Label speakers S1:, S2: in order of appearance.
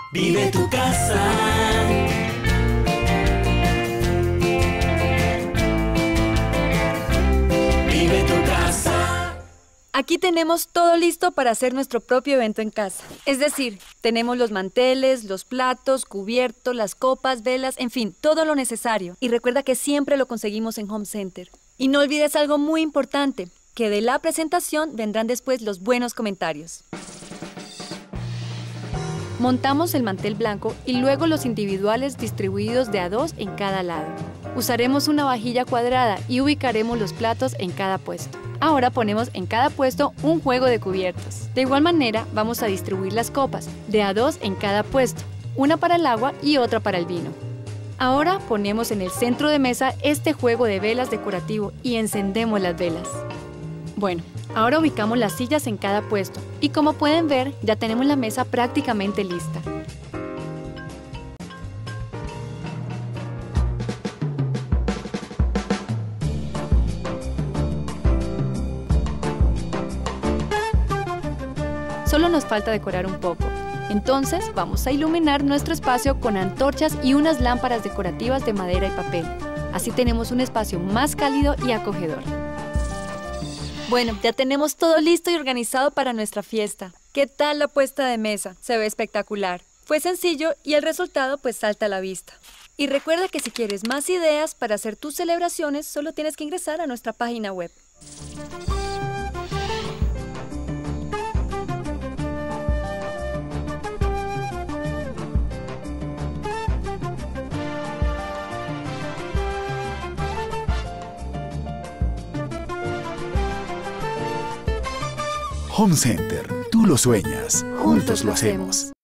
S1: Vive tu casa. Vive tu casa.
S2: Aquí tenemos todo listo para hacer nuestro propio evento en casa. Es decir, tenemos los manteles, los platos, cubiertos, las copas, velas, en fin, todo lo necesario. Y recuerda que siempre lo conseguimos en Home Center. Y no olvides algo muy importante, que de la presentación vendrán después los buenos comentarios. Montamos el mantel blanco y luego los individuales distribuidos de a dos en cada lado. Usaremos una vajilla cuadrada y ubicaremos los platos en cada puesto. Ahora ponemos en cada puesto un juego de cubiertos. De igual manera, vamos a distribuir las copas, de a dos en cada puesto, una para el agua y otra para el vino. Ahora ponemos en el centro de mesa este juego de velas decorativo y encendemos las velas. Bueno, ahora ubicamos las sillas en cada puesto y como pueden ver, ya tenemos la mesa prácticamente lista. Solo nos falta decorar un poco. Entonces, vamos a iluminar nuestro espacio con antorchas y unas lámparas decorativas de madera y papel. Así tenemos un espacio más cálido y acogedor. Bueno, ya tenemos todo listo y organizado para nuestra fiesta. ¿Qué tal la puesta de mesa? Se ve espectacular. Fue sencillo y el resultado pues salta a la vista. Y recuerda que si quieres más ideas para hacer tus celebraciones, solo tienes que ingresar a nuestra página web.
S3: Home Center, tú lo sueñas, juntos lo hacemos.